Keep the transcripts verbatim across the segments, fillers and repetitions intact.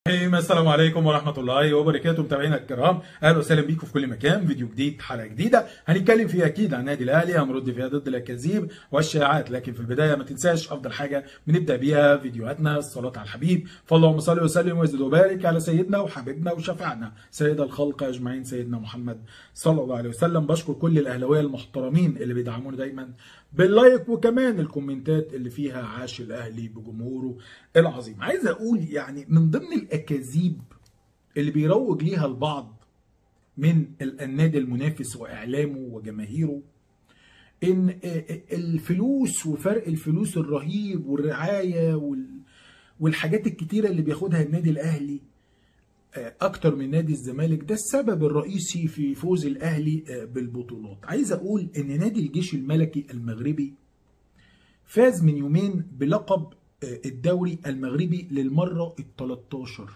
السلام عليكم ورحمة الله وبركاته. متابعينا الكرام، اهلا وسهلا بيكم في كل مكان. فيديو جديد، حلقة جديدة هنتكلم فيها اكيد عن النادي الاهلي، هنرد فيها ضد الاكاذيب والشائعات. لكن في البداية ما تنساش افضل حاجة بنبدأ بيها فيديوهاتنا الصلاة على الحبيب، فاللهم صل وسلم وزد وبارك على سيدنا وحبيبنا وشفيعنا سيد الخلق اجمعين سيدنا محمد صلى الله عليه وسلم. بشكر كل الاهلاويه المحترمين اللي بيدعمونا دايما باللايك وكمان الكومنتات اللي فيها عاش الاهلي بجمهوره العظيم. عايز اقول يعني من ضمن الاكاذيب اللي بيروج ليها البعض من النادي المنافس واعلامه وجماهيره ان الفلوس وفرق الفلوس الرهيب والرعايه والحاجات الكتيره اللي بياخدها النادي الاهلي اكتر من نادي الزمالك ده السبب الرئيسي في فوز الاهلي بالبطولات. عايز اقول ان نادي الجيش الملكي المغربي فاز من يومين بلقب الدوري المغربي للمره التلتاشر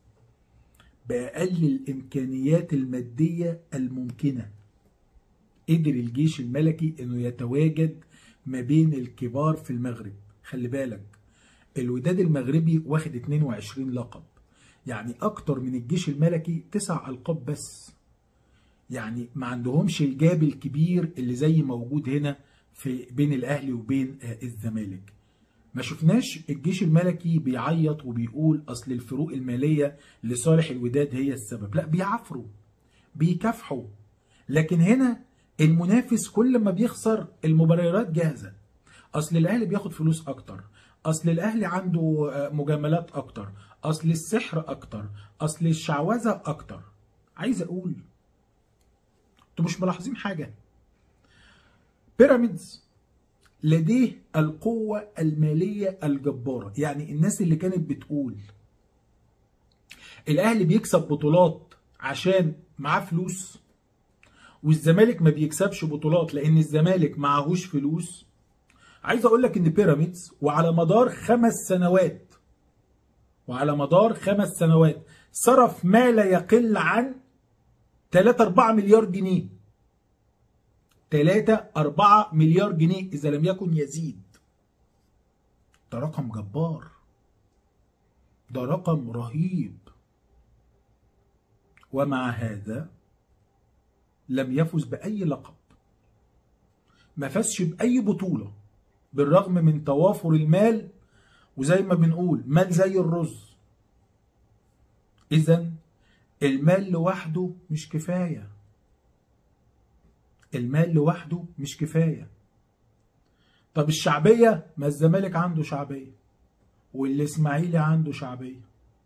باقل الامكانيات الماديه الممكنه. قدر الجيش الملكي انه يتواجد ما بين الكبار في المغرب. خلي بالك الوداد المغربي واخد اتنين وعشرين لقب، يعني اكتر من الجيش الملكي تسع القاب بس. يعني ما عندهمش الجاب الكبير اللي زي موجود هنا في بين الاهلي وبين الزمالك. ما شفناش الجيش الملكي بيعيط وبيقول اصل الفروق الماليه لصالح الوداد هي السبب، لا بيعافروا بيكافحوا. لكن هنا المنافس كل ما بيخسر المبررات جاهزه، اصل الاهلي بياخد فلوس اكتر، اصل الاهلي عنده مجاملات اكتر، اصل السحر اكتر، اصل الشعوذه اكتر. عايز اقول انتوا مش ملاحظين حاجه؟ بيراميدز لديه القوه الماليه الجباره. يعني الناس اللي كانت بتقول الاهلي بيكسب بطولات عشان معاه فلوس والزمالك ما بيكسبش بطولات لان الزمالك معهوش فلوس، عايز اقول لك ان بيراميدز وعلى مدار خمس سنوات وعلى مدار خمس سنوات صرف ما لا يقل عن تلاتة اربعة مليار جنيه. تلاتة اربعة مليار جنيه اذا لم يكن يزيد. ده رقم جبار، ده رقم رهيب. ومع هذا لم يفز باي لقب، ما فازش باي بطوله بالرغم من توافر المال، وزي ما بنقول مال زي الرز. إذن المال لوحده مش كفاية، المال لوحده مش كفاية. طب الشعبية، ما الزمالك عنده شعبية والإسماعيلي عنده شعبية.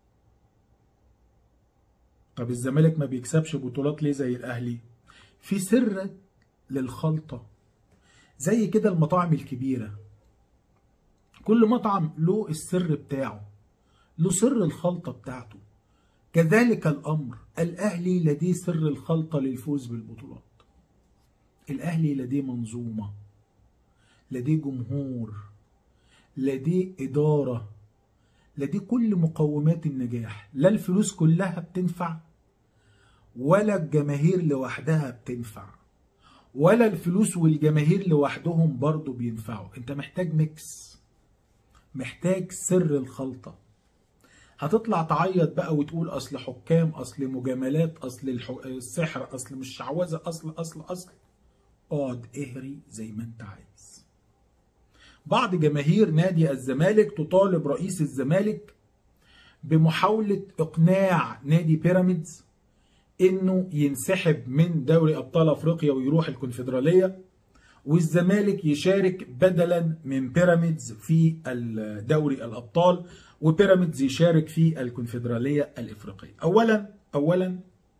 طب الزمالك ما بيكسبش بطولات ليه زي الأهلي؟ في سر للخلطة. زي كده المطاعم الكبيرة، كل مطعم له السر بتاعه، له سر الخلطة بتاعته. كذلك الأمر الأهلي لديه سر الخلطة للفوز بالبطولات. الأهلي لديه منظومة، لديه جمهور، لديه إدارة، لديه كل مقومات النجاح. لا الفلوس كلها بتنفع ولا الجماهير لوحدها بتنفع، ولا الفلوس والجماهير لوحدهم برضو بينفعوا. انت محتاج ميكس، محتاج سر الخلطة. هتطلع تعيط بقى وتقول اصل حكام، اصل مجاملات، اصل السحر، اصل مش شعوذه، اصل اصل اصل اقعد اهري زي ما انت عايز. بعض جماهير نادي الزمالك تطالب رئيس الزمالك بمحاولة اقناع نادي بيراميدز انه ينسحب من دوري ابطال افريقيا ويروح الكونفدرالية، والزمالك يشارك بدلا من بيراميدز في دوري الابطال، وبيراميدز يشارك في الكونفدرالية الافريقية. اولا اولا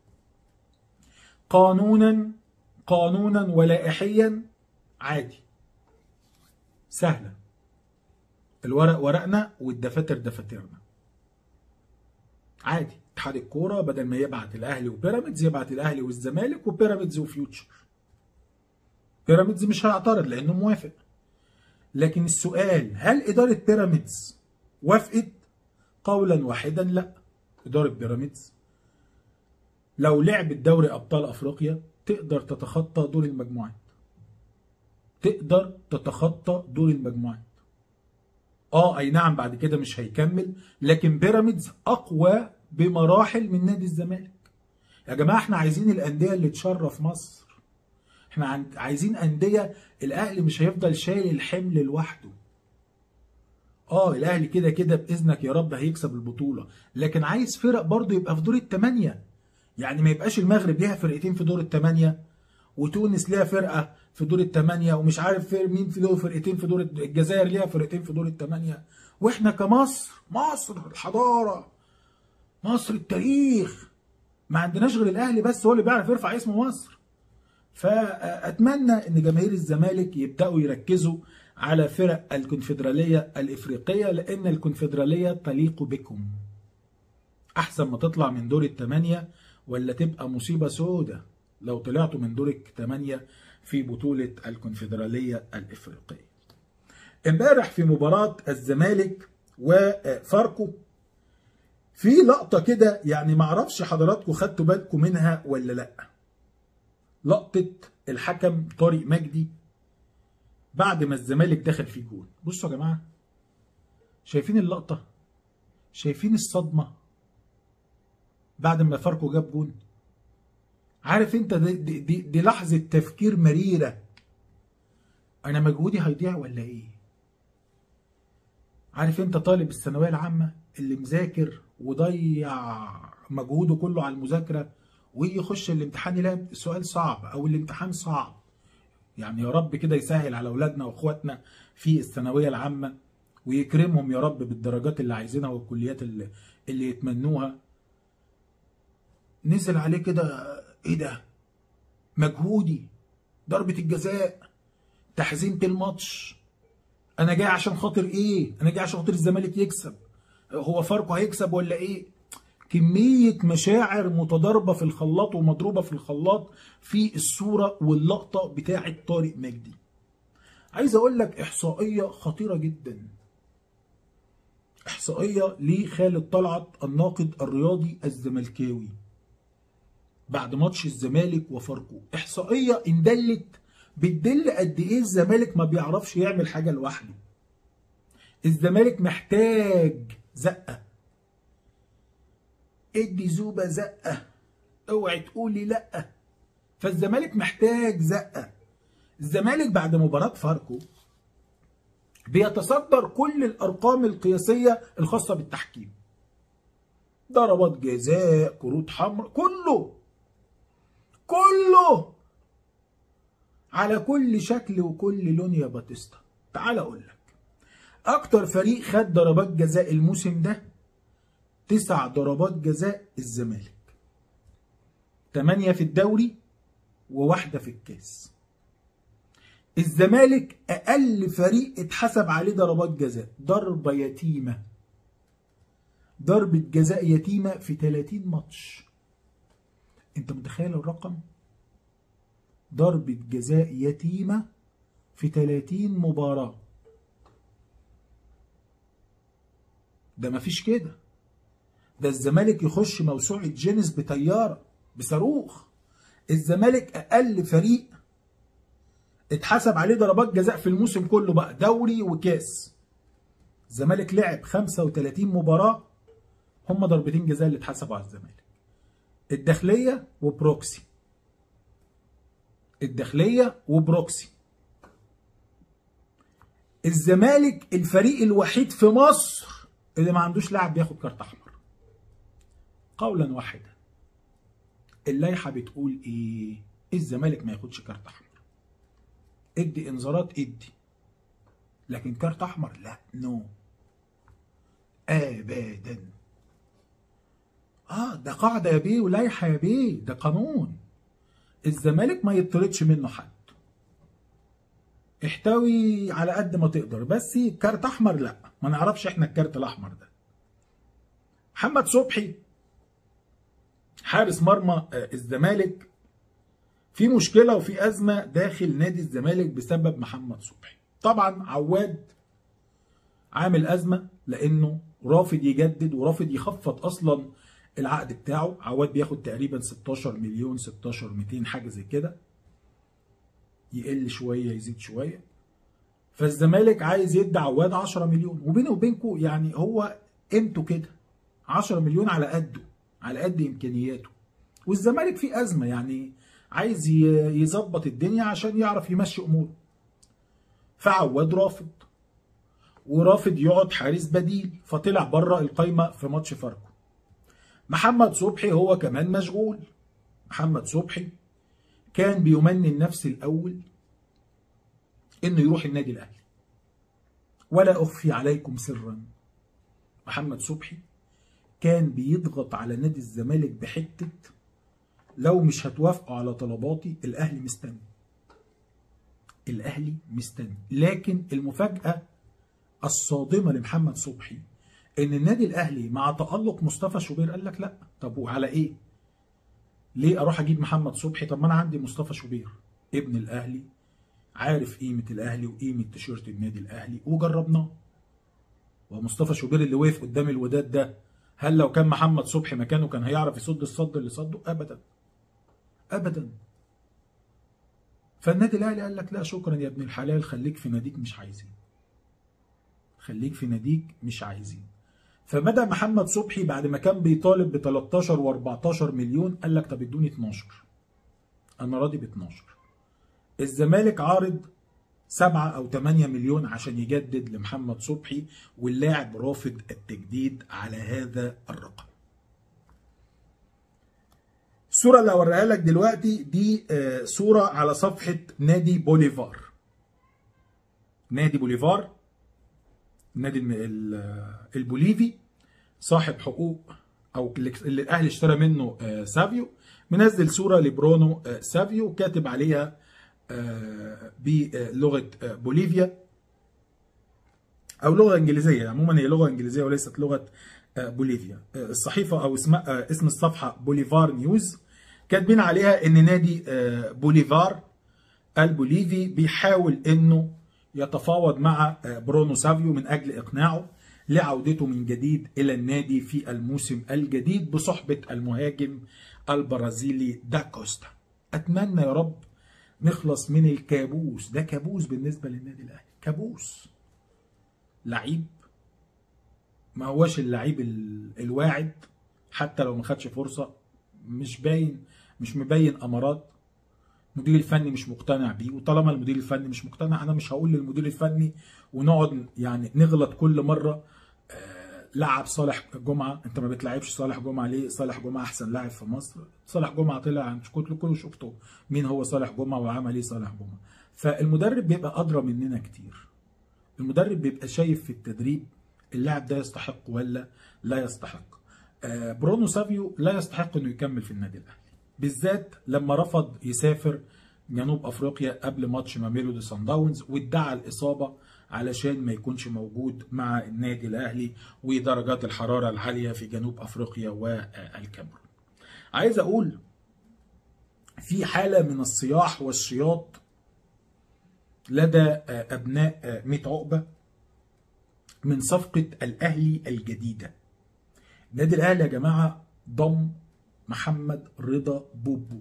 قانونا قانونا ولائحيا عادي، سهلة. الورق ورقنا والدفاتر دفاترنا، عادي. اتحاد الكورة بدل ما يبعت الاهلي وبيراميدز يبعت الاهلي والزمالك وبيراميدز وفيوتشر. بيراميدز مش هيعترض لانه موافق. لكن السؤال، هل ادارة بيراميدز وافقت؟ قولا واحدا لا. ادارة بيراميدز لو لعبت دوري ابطال افريقيا تقدر تتخطى دور المجموعات، تقدر تتخطى دور المجموعات. اه اي نعم بعد كده مش هيكمل، لكن بيراميدز اقوى بمراحل من نادي الزمالك. يا جماعه احنا عايزين الانديه اللي تشرف مصر، احنا عايزين انديه. الاهلي مش هيفضل شايل الحمل لوحده. اه الاهلي كده كده باذنك يا رب هيكسب البطوله، لكن عايز فرق برضه يبقى في دور الثمانيه. يعني ما يبقاش المغرب ليها فرقتين في دور الثمانيه، وتونس ليها فرقه في دور الثمانيه، ومش عارف مين في دور فرقتين في دور الجزائر ليها فرقتين في دور الثمانيه، واحنا كمصر، مصر الحضاره، مصر التاريخ، ما عندناش غير الاهلي بس هو اللي بيعرف يرفع اسم مصر. فاتمنى ان جماهير الزمالك يبداوا يركزوا على فرق الكونفدراليه الافريقيه، لان الكونفدراليه تليق بكم. احسن ما تطلع من دور الثمانيه، ولا تبقى مصيبه سودة لو طلعتوا من دور الثمانيه في بطوله الكونفدراليه الافريقيه. امبارح في مباراه الزمالك وفاركو في لقطه كده، يعني معرفش حضراتكم خدتوا بالكم منها ولا لا. لقطه الحكم طارق مجدي بعد ما الزمالك دخل فيه جول. بصوا يا جماعه، شايفين اللقطه؟ شايفين الصدمه بعد ما فاركو جاب جول؟ عارف انت دي, دي, دي, دي لحظه تفكير مريره. انا مجهودي هيضيع ولا ايه؟ عارف انت طالب الثانويه العامه اللي مذاكر وضيع مجهوده كله على المذاكره، ويجي يخش الامتحان يلاقي السؤال صعب او الامتحان صعب. يعني يا رب كده يسهل على اولادنا واخواتنا في الثانويه العامه، ويكرمهم يا رب بالدرجات اللي عايزينها والكليات اللي, اللي يتمنوها. نزل عليه كده، ايه ده؟ مجهودي، ضربه الجزاء، تحزينة الماتش، انا جاي عشان خاطر ايه؟ انا جاي عشان خاطر الزمالك يكسب، هو فاركو هيكسب ولا ايه؟ كمية مشاعر متضاربة في الخلاط ومضروبة في الخلاط في الصورة واللقطة بتاعة طارق مجدي. عايز اقول لك احصائية خطيرة جدا، احصائية لخالد طلعت الناقد الرياضي الزملكاوي بعد ماتش الزمالك وفاركو. احصائية ان دلت بتدل قد ايه الزمالك ما بيعرفش يعمل حاجة لوحده. الزمالك محتاج زقة. ادي زوبة زقة، اوعي تقولي لأ. فالزمالك محتاج زقة. الزمالك بعد مباراة فاركو بيتصدر كل الارقام القياسية الخاصة بالتحكيم، ضربات جزاء، كروت حمراء، كله كله على كل شكل وكل لون يا باتيستا. تعال اقول لك، اكتر فريق خد ضربات جزاء الموسم ده تسع ضربات جزاء الزمالك، تمانية في الدوري وواحدة في الكاس. الزمالك اقل فريق اتحسب عليه ضربات جزاء، ضربة يتيمة، ضربة جزاء يتيمة في تلاتين ماتش. انت متخيل الرقم؟ ضربة جزاء يتيمة في تلاتين مباراة. ده مفيش كده، ده الزمالك يخش موسوعة جينيس بطيارة بصاروخ. الزمالك اقل فريق اتحسب عليه ضربات جزاء في الموسم كله بقى، دوري وكاس. الزمالك لعب خمسة وتلاتين مباراة، هم ضربتين جزاء اللي اتحسبوا على الزمالك، الداخلية وبروكسي، الداخلية وبروكسي. الزمالك الفريق الوحيد في مصر اللي ما عندوش لاعب بياخد كارت احمر. قولا واحدا، اللائحة بتقول ايه؟ الزمالك ما ياخدش كارت احمر. ادي انذارات ادي، لكن كارت احمر لا، نو ابدا. اه ده قاعدة يا بيه ولائحة يا بيه، ده قانون. الزمالك ما يطردش منه حد، احتوي على قد ما تقدر، بس كارت احمر لا، ما نعرفش احنا الكارت الاحمر ده. محمد صبحي حارس مرمى الزمالك في مشكلة وفي أزمة داخل نادي الزمالك بسبب محمد صبحي. طبعا عواد عامل أزمة لأنه رافض يجدد ورافض يخفض أصلا العقد بتاعه. عواد بياخد تقريبا ستاشر مليون، ستاشر ميتين حاجة زي كده، يقل شوية يزيد شوية. فالزمالك عايز يدي عواد عشرة مليون، وبيني وبينكم يعني هو قيمته كده عشرة مليون على قده، على قد امكانياته. والزمالك فيه ازمه، يعني عايز يظبط الدنيا عشان يعرف يمشي اموره. فعواد رافض، ورافض يقعد حارس بديل، فطلع بره القايمه في ماتش فاركو. محمد صبحي هو كمان مشغول. محمد صبحي كان بيمني النفس الاول انه يروح النادي الاهلي. ولا اخفي عليكم سرا، محمد صبحي كان بيضغط على نادي الزمالك بحته لو مش هتوافقوا على طلباتي الاهلي مستني. الاهلي مستني. لكن المفاجاه الصادمه لمحمد صبحي ان النادي الاهلي مع تألق مصطفى شوبير قال لك لا. طب وعلى ايه؟ ليه اروح اجيب محمد صبحي؟ طب ما انا عندي مصطفى شوبير ابن الاهلي، عارف قيمه الاهلي وقيمه تيشيرت النادي الاهلي وجربناه. ومصطفى شوبير اللي وقف قدام الوداد ده، هل لو كان محمد صبحي مكانه كان هيعرف يصد الصد اللي صده؟ ابدا ابدا. فالنادي الاهلي قال لك لا شكرا يا ابن الحلال، خليك في ناديك مش عايزين. خليك في ناديك مش عايزين. فبدأ محمد صبحي بعد ما كان بيطالب ب تلتاشر واربعتاشر مليون قال لك طب ادوني اتناشر. انا راضي ب اتناشر. الزمالك عارض سبعة او تمانية مليون عشان يجدد لمحمد صبحي، واللاعب رافض التجديد على هذا الرقم. الصورة اللي هوريها لك دلوقتي دي صورة على صفحة نادي بوليفار. نادي بوليفار، النادي البوليفي صاحب حقوق او اللي الاهلي اشترى منه سافيو، منزل صورة لبرونو سافيو كاتب عليها بلغة بوليفيا او لغة انجليزية. عموما هي لغة انجليزية وليست لغة بوليفيا. الصحيفة او اسم اسم الصفحة بوليفار نيوز، كاتبين عليها ان نادي بوليفار البوليفي بيحاول انه يتفاوض مع برونو سافيو من اجل اقناعه لعودته من جديد الى النادي في الموسم الجديد بصحبة المهاجم البرازيلي داكوستا. اتمنى يا رب نخلص من الكابوس ده. كابوس بالنسبة للنادي الاهلي، كابوس. لعيب ما هوش اللعيب الواعد، حتى لو ما خدش فرصة مش باين، مش مبين امارات. المدير الفني مش مقتنع بيه، وطالما المدير الفني مش مقتنع انا مش هقول للمدير الفني ونقعد يعني نغلط كل مره. آه لعب صالح جمعه، انت ما بتلعبش صالح جمعه ليه؟ صالح جمعه احسن لاعب في مصر. صالح جمعه طلع كنت كله شفته مين هو صالح جمعه وعمل ايه صالح جمعه. فالمدرب بيبقى ادرى مننا كتير. المدرب بيبقى شايف في التدريب اللاعب ده يستحق ولا لا يستحق. آه برونو سافيو لا يستحق انه يكمل في النادي الاهلي، بالذات لما رفض يسافر جنوب افريقيا قبل ماتش ميلودي صن داونز وادعى الاصابه علشان ما يكونش موجود مع النادي الاهلي ودرجات الحراره العاليه في جنوب افريقيا والكاميرون. عايز اقول في حاله من الصياح والشياط لدى ابناء ميت عقبه من صفقه الاهلي الجديده. النادي الاهلي يا جماعه ضم محمد رضا بوبو.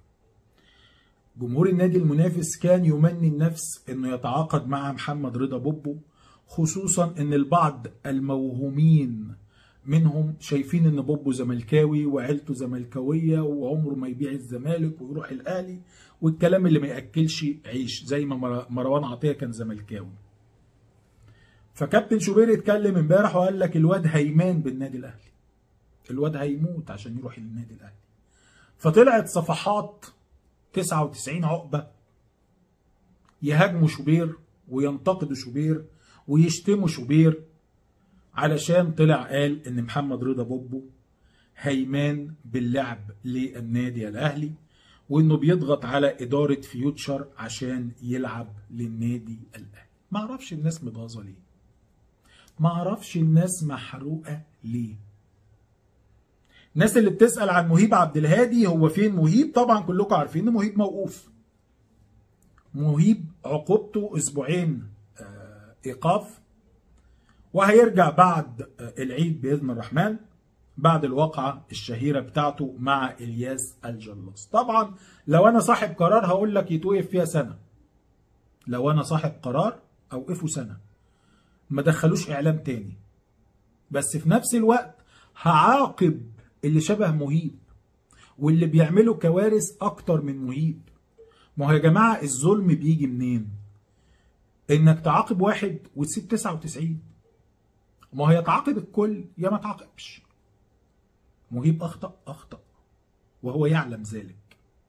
جمهور النادي المنافس كان يمني النفس انه يتعاقد مع محمد رضا بوبو، خصوصا ان البعض الموهومين منهم شايفين ان بوبو زملكاوي وعيلته زملكاويه وعمره ما يبيع الزمالك ويروح الاهلي، والكلام اللي ما ياكلش عيش، زي ما مروان عطيه كان زملكاوي. فكابتن شوبير اتكلم امبارح وقال لك الواد هيمان بالنادي الاهلي، الواد هيموت عشان يروح للنادي الاهلي. فطلعت صفحات تسعة وتسعين عقبه يهاجموا شوبير وينتقدوا شوبير ويشتموا شوبير علشان طلع قال ان محمد رضا بوبو هيمان باللعب للنادي الاهلي، وانه بيضغط على اداره فيوتشر عشان يلعب للنادي الاهلي. ما اعرفش الناس متغاظه ليه، ما اعرفش الناس محروقه ليه. الناس اللي بتسأل عن مهيب عبد الهادي، هو فين مهيب؟ طبعا كلكم عارفين ان مهيب موقوف. مهيب عقوبته اسبوعين ايقاف، وهيرجع بعد العيد باذن الرحمن بعد الواقعه الشهيره بتاعته مع الياس الجلاس. طبعا لو انا صاحب قرار هقول لك يتوقف فيها سنه. لو انا صاحب قرار اوقفه سنه، ما دخلوش اعلام تاني، بس في نفس الوقت هعاقب اللي شبه مهيب واللي بيعملوا كوارث اكتر من مهيب. ما هو يا جماعه الظلم بيجي منين؟ انك تعاقب واحد وتسيب تسعة وتسعين. ما هو يا تعاقب الكل يا ما تعاقبش. مهيب اخطأ اخطأ وهو يعلم ذلك.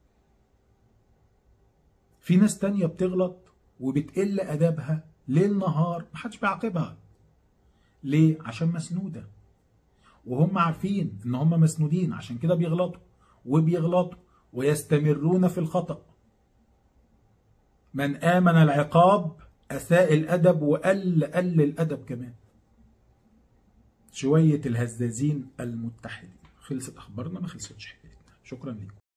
في ناس تانية بتغلط وبتقل ادابها ليل نهار محدش بيعاقبها. ليه؟ عشان مسنودة، وهم عارفين ان هم مسنودين، عشان كده بيغلطوا وبيغلطوا ويستمرون في الخطأ. من آمن العقاب أساء الأدب وقل قل الأدب كمان. شوية الهزازين المتحدين. خلصت أخبارنا؟ ما خلصتش حكايتنا. شكرا لكم.